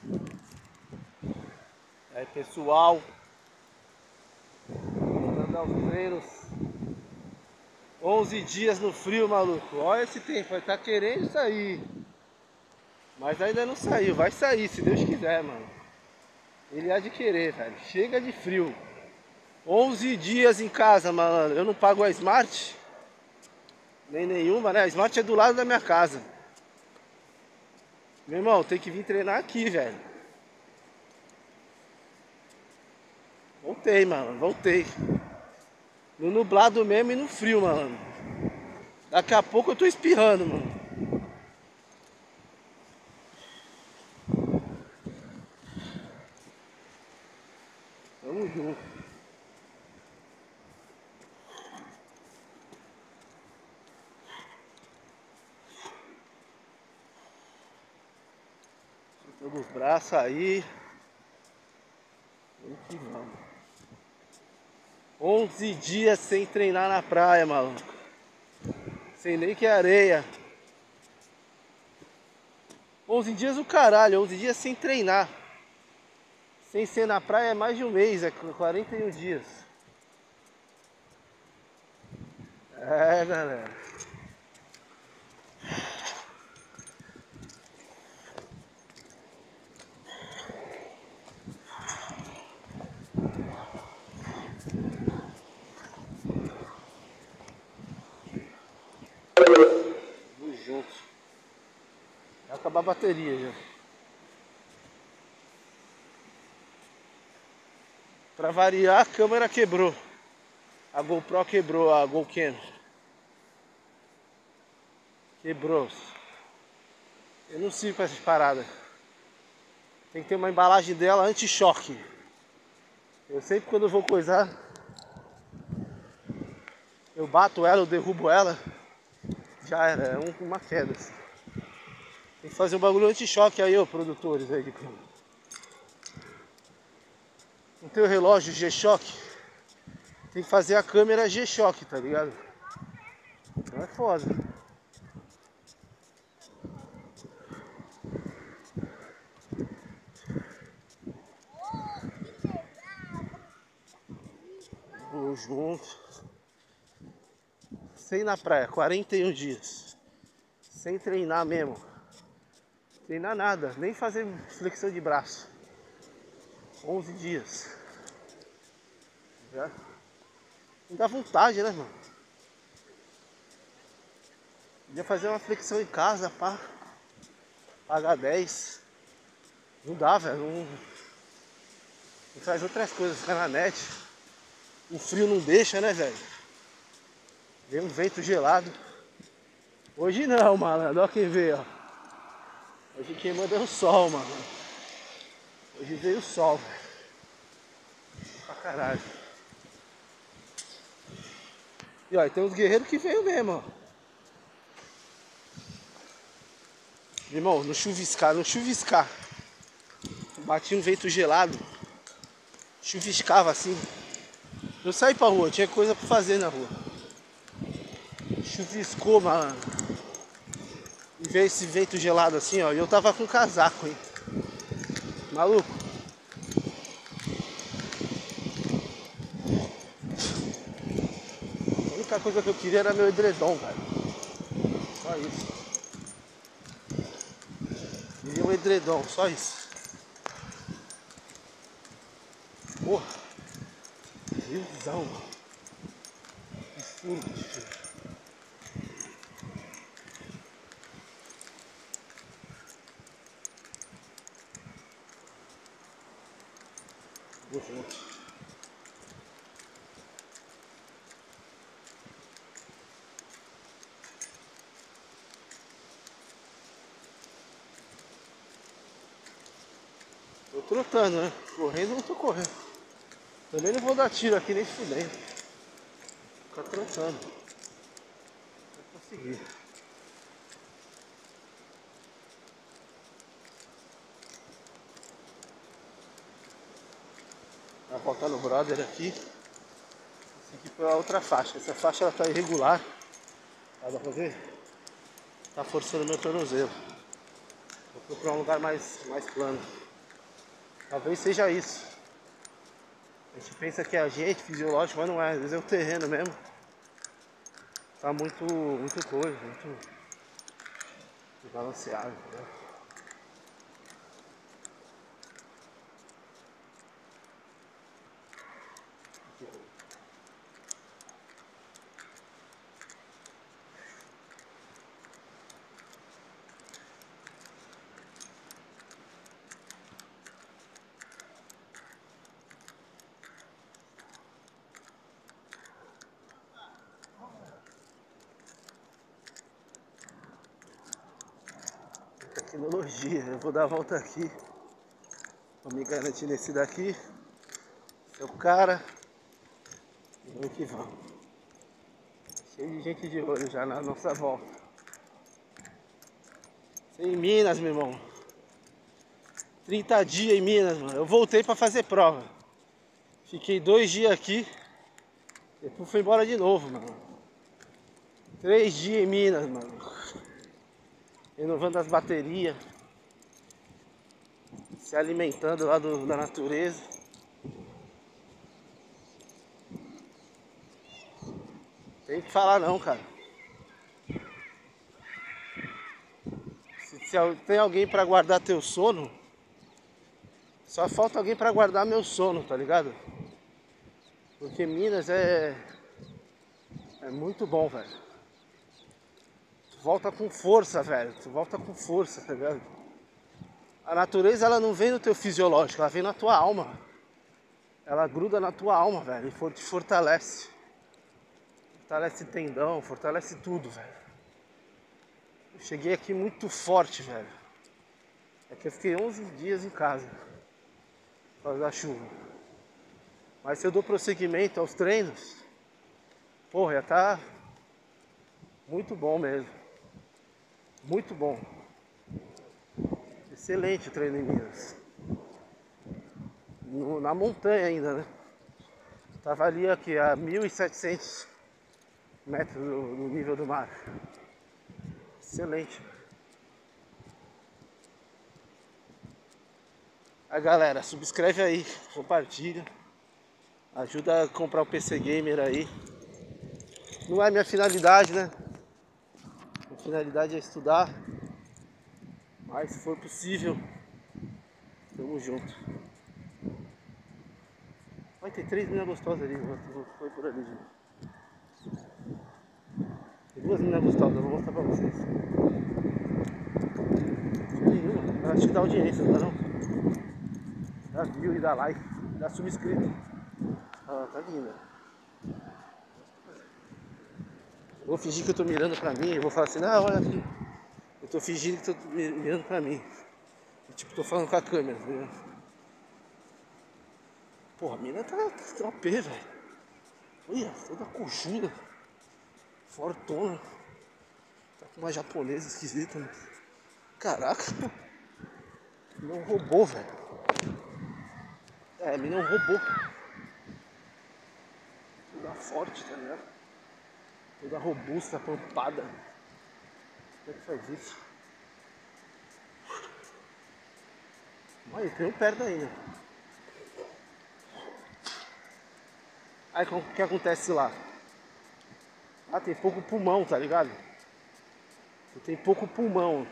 Aí pessoal, voltando aos treinos. 11 dias no frio, maluco. Olha esse tempo, vai estar querendo sair. Mas ainda não saiu, vai sair se Deus quiser, mano. Ele há de querer, velho. Chega de frio. 11 dias em casa, mano. Eu não pago a Smart, nem nenhuma, né? A Smart é do lado da minha casa. Meu irmão, tem que vir treinar aqui, velho. Voltei, mano, voltei. No nublado mesmo e no frio, mano. Daqui a pouco eu tô espirrando, mano. Tamo junto. Soltando os braços aí. Vamos que vamos. 11 dias sem treinar na praia, maluco. Sem nem que é areia. 11 dias o caralho, 11 dias sem treinar. Sem ser na praia é mais de um mês, é 41 dias. É, galera. Vamos juntos. Vai acabar a bateria já. Pra variar, a câmera quebrou. A GoPro quebrou, a GoCam. Quebrou. Eu não sirvo com essas paradas. Tem que ter uma embalagem dela anti-choque. Eu sempre quando eu vou coisar, eu bato ela, eu derrubo ela. Já era, é uma queda. Tem que fazer um bagulho anti-choque aí, ô produtores aí. Não tem o relógio G-Shock? Tem que fazer a câmera G-Shock, tá ligado? Então é foda. Vamos junto. Sem ir na praia, 41 dias. Sem treinar mesmo. Treinar nada, nem fazer flexão de braço. 11 dias. Já. Não dá vontade, né, mano? Podia fazer uma flexão em casa, pá. Pagar 10. Não dá, velho. Não faz outras coisas, fica na net. O frio não deixa, né, velho? Vem um vento gelado. Hoje não, malandro. Olha quem veio, ó. Hoje quem manda é o sol, mano. Hoje veio o sol, velho. Pra caralho. E ó, tem uns guerreiros que veio mesmo, ó. Irmão, no chuviscar, no chuviscar. Batia um vento gelado. Chuviscava assim. Eu saí pra rua, tinha coisa pra fazer na rua. Chuviscou, malandro. E veio esse vento gelado assim, ó. E eu tava com casaco, hein. Maluco. A única coisa que eu queria era meu edredom, cara. Só isso. Queria um edredom, só isso. Porra. Friozão, mano. Que furo, filho. Vou junto. Tô trotando, né? Correndo não tô correndo. Também não vou dar tiro aqui nem fudendo. Ficar trotando. Vou conseguir. Vai voltar no brother aqui. Esse aqui foi a outra faixa. Essa faixa ela tá irregular. Dá pra ver? Tá forçando meu tornozelo. Vou procurar um lugar mais plano. Talvez seja isso. A gente pensa que é a gente, fisiológico, mas não é. Às vezes é o terreno mesmo. Tá muito coisa, muito balanceado, entendeu? Tecnologia, eu vou dar a volta aqui. Vou me garantir nesse daqui. Esse é o cara. E vamos que vamos. Cheio de gente de olho já na nossa volta. Isso em Minas, meu irmão. 30 dias em Minas, mano. Eu voltei pra fazer prova. Fiquei 2 dias aqui. Depois fui embora de novo, mano. 3 dias em Minas, mano. Renovando as baterias. Se alimentando lá da natureza. Tem que falar não, cara. Se tem alguém pra guardar teu sono, só falta alguém pra guardar meu sono, tá ligado? Porque Minas é muito bom, velho. Tu volta com força, velho. Tu volta com força, tá ligado? A natureza, ela não vem no teu fisiológico, ela vem na tua alma. Ela gruda na tua alma, velho, e te fortalece. Fortalece tendão, fortalece tudo, velho. Eu cheguei aqui muito forte, velho. É que eu fiquei 11 dias em casa, por causa da chuva. Mas se eu dou prosseguimento aos treinos, porra, já tá muito bom mesmo. Muito bom. Excelente o treino em Minas. Na montanha ainda, né? Tava ali aqui a 1.700 metros no nível do mar. Excelente. A galera, subscreve aí, compartilha. Ajuda a comprar o PC Gamer aí. Não é minha finalidade, né? Minha finalidade é estudar. Mas se for possível, tamo junto. Vai ter 3 meninas gostosas ali, foi por ali, gente. Tem 2 meninas gostosas, eu vou mostrar pra vocês. Nenhuma, acho que dá audiência, não dá não? Dá view e dá like, dá subscrito. Ah, tá linda. Eu vou fingir que eu tô mirando pra mim, eu vou falar assim, não, olha aqui. Eu tô fingindo que tô mirando pra mim. Tipo, tô falando com a câmera, entendeu? Porra, a mina tá OP, velho. Olha, toda coxuda. Fortona. Tá com uma japonesa esquisita, né? Caraca. Mina é um robô, velho. É, a mina é um robô. Toda forte, tá ligado? Toda robusta, pampada. Como é que faz isso? Olha, tem um perto ainda. Aí o que acontece lá? Ah, tem pouco pulmão, tá ligado? Tu tem pouco pulmão.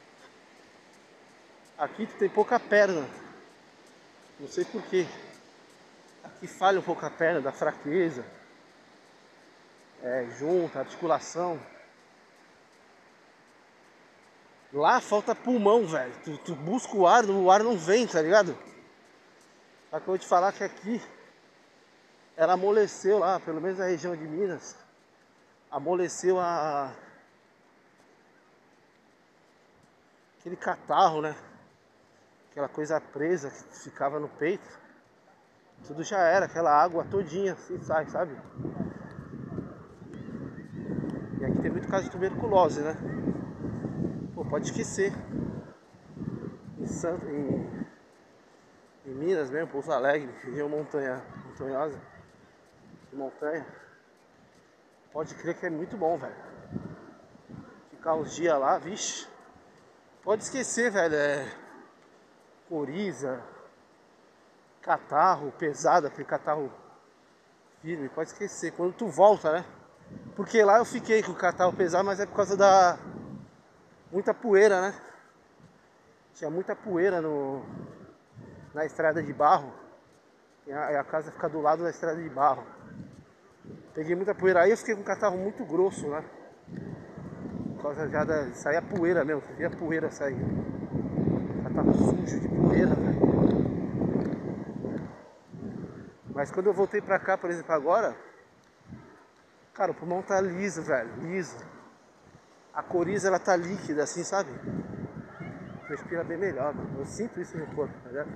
Aqui tu tem pouca perna. Não sei porquê. Aqui falha um pouco a perna, dá fraqueza. Junta, articulação. Lá falta pulmão, velho. Tu busca o ar não vem, tá ligado? Só que eu vou te falar que aqui ela amoleceu lá, pelo menos na região de Minas. Amoleceu aquele catarro, né? Aquela coisa presa que ficava no peito. Tudo já era, aquela água todinha assim sai, sabe? E aqui tem muito caso de tuberculose, né? Pô, pode esquecer. Em Minas mesmo, Pouso Alegre, região montanhosa, de montanha. Pode crer que é muito bom, velho. Ficar uns dias lá, vixe. Pode esquecer, velho. Coriza, catarro pesado, aquele catarro firme, pode esquecer. Quando tu volta, né? Porque lá eu fiquei com o catarro pesado, mas é por causa da muita poeira, né? Tinha muita poeira na estrada de barro. E a casa fica do lado da estrada de barro. Peguei muita poeira. Aí eu fiquei com um catarro muito grosso, né? Por causa já da... Saía poeira mesmo. Você via poeira sair. Catarro sujo de poeira, velho. Mas quando eu voltei pra cá, por exemplo, agora... Cara, o pulmão tá liso, velho. Liso. A coriza, ela tá líquida, assim, sabe? Respira bem melhor, mano. Eu sinto isso no corpo, tá ligado?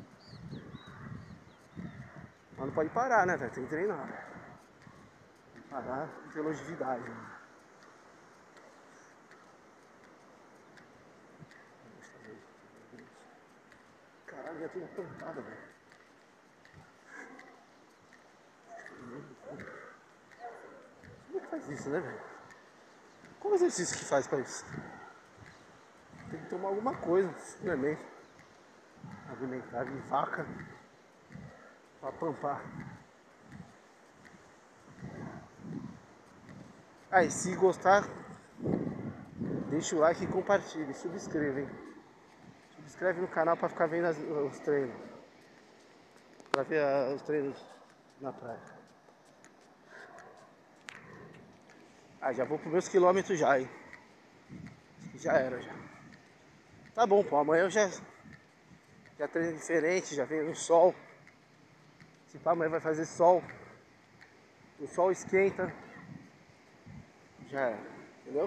Mas não pode parar, né, velho? Tem que treinar. Tem que parar e ter longevidade, mano. Caralho, já tudo apontada, velho. Como é que faz isso, né, velho? Qual o exercício que faz pra isso? Tem que tomar alguma coisa, suplemento alimentar de vaca pra pampar. Aí, se gostar, deixa o like e compartilha. Subscreva, hein? Subscreve no canal pra ficar vendo os treinos. Pra ver os treinos na praia. Ah, já vou pros meus quilômetros já, hein? Já era, já. Tá bom, pô. Amanhã eu já treino diferente, já venho no sol. Se pá, amanhã vai fazer sol. O sol esquenta. Já era, entendeu?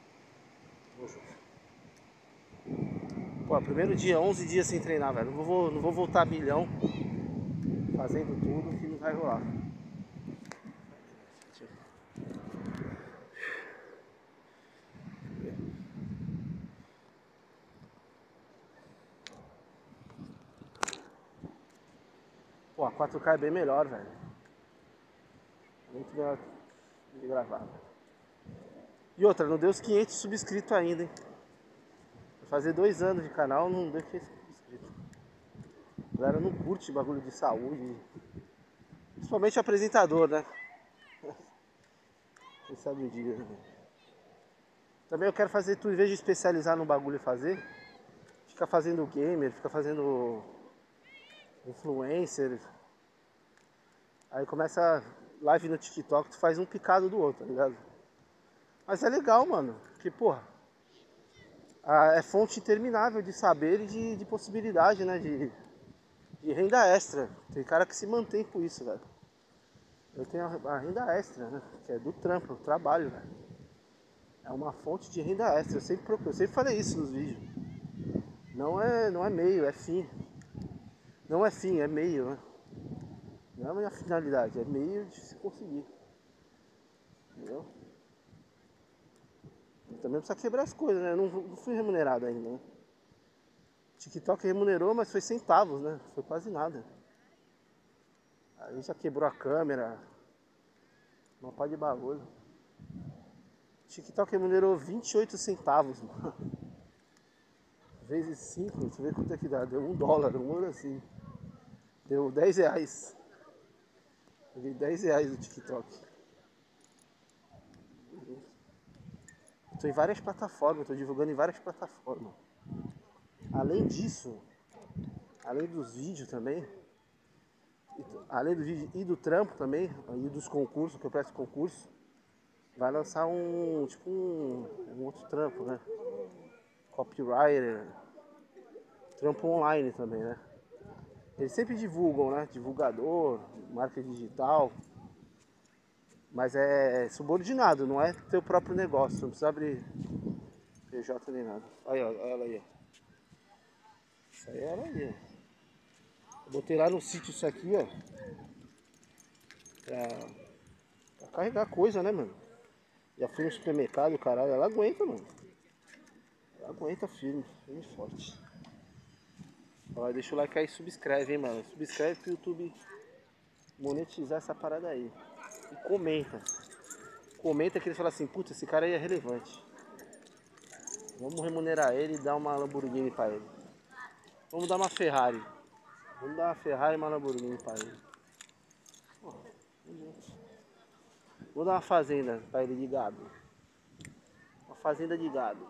Pô, primeiro dia, 11 dias sem treinar, velho. Não vou voltar a milhão fazendo tudo que não vai rolar. Pô, a 4K é bem melhor, velho. Muito melhor de gravar. E outra, não deu os 500 subscritos ainda, hein? Vai fazer 2 anos de canal, não deu 500 subscritos. A galera não curte bagulho de saúde. Principalmente o apresentador, né? Quem sabe o dia, né? Também eu quero fazer tudo, em vez de especializar num bagulho e fazer, fica fazendo gamer, fica fazendo influencer. Aí começa live no TikTok, tu faz um picado do outro, tá ligado? Mas é legal, mano, porque, porra, é fonte interminável de saber e de possibilidade, né, de renda extra. Tem cara que se mantém com isso, velho. Eu tenho a renda extra, né, que é do trampo, do trabalho, velho. É uma fonte de renda extra, eu sempre falei isso nos vídeos. Não é meio, é fim. Não é fim, é meio, né? Não é a minha finalidade, é meio de se conseguir. Entendeu? Também precisa quebrar as coisas, né? Eu não fui remunerado ainda, né? TikTok remunerou, mas foi centavos, né? Foi quase nada. Aí já quebrou a câmera. Uma pá de bagulho. TikTok remunerou 28 centavos, mano. Vezes 5, você vê quanto é que dá. Deu $1, um ouro assim. Deu 10 reais. Peguei 10 reais no TikTok. Tô em várias plataformas, tô divulgando em várias plataformas. Além disso, além dos vídeos também, além do vídeo e do trampo também, e dos concursos, que eu presto concurso, vai lançar um outro trampo, né? Copywriter, trampo online também, né? Eles sempre divulgam, né? Divulgador, marca digital, mas é subordinado, não é teu próprio negócio, não precisa abrir PJ nem nada. Aí, ó, ela aí, ó. Isso aí é ela aí, ó. Eu botei lá no sítio isso aqui, ó. Pra carregar coisa, né, mano? Já fui no supermercado, caralho. Ela aguenta, mano. Ela aguenta firme, firme e forte. Ó, deixa o like aí e subscreve, hein, mano. Subscreve pro YouTube monetizar essa parada aí. E comenta. Comenta que eles falam assim, puta, esse cara aí é relevante. Vamos remunerar ele e dar uma Lamborghini pra ele. Vamos dar uma Ferrari. Vamos dar uma Ferrari e uma Lamborghini pra ele. Vou dar uma fazenda pra ele de gado. Uma fazenda de gado.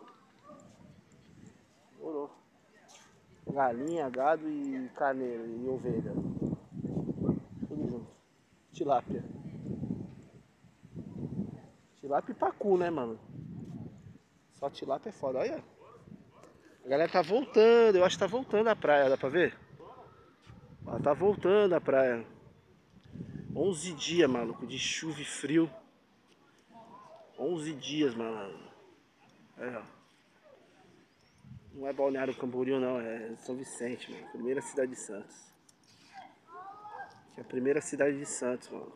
Morou. Galinha, gado e carneiro e ovelha. Tudo junto. Tilápia. Tilápia e pacu, né, mano? Só tilápia é foda. Olha. A galera tá voltando. Eu acho que tá voltando a praia. Dá pra ver? Ó, tá voltando a praia. 11 dias, maluco, de chuva e frio. 11 dias, mano. É, ó. Não é Balneário Camboriú, não. É São Vicente, mano. Primeira cidade de Santos. Que é a primeira cidade de Santos, mano.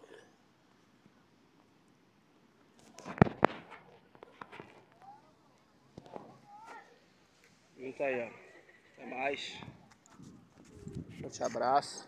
Então aí, ó. Até mais. Forte abraço.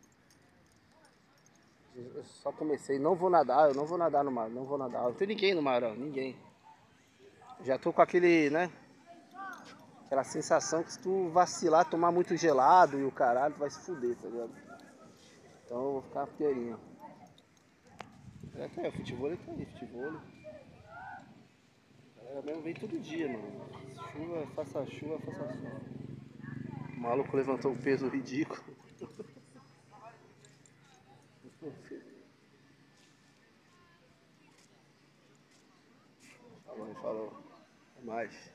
Eu só comecei. Não vou nadar. Eu não vou nadar no mar. Não vou nadar. Não tem ninguém no mar, ó. Ninguém. Já tô com aquele, né? Aquela sensação que se tu vacilar, tomar muito gelado e o caralho, tu vai se fuder, tá ligado? Então eu vou ficar pianinho. É, tá aí, o futebol tá aí, futebol. A galera mesmo vem todo dia, mano. Chuva, faça chuva, faça chuva. O maluco levantou um peso ridículo. Falou, falou. Até mais.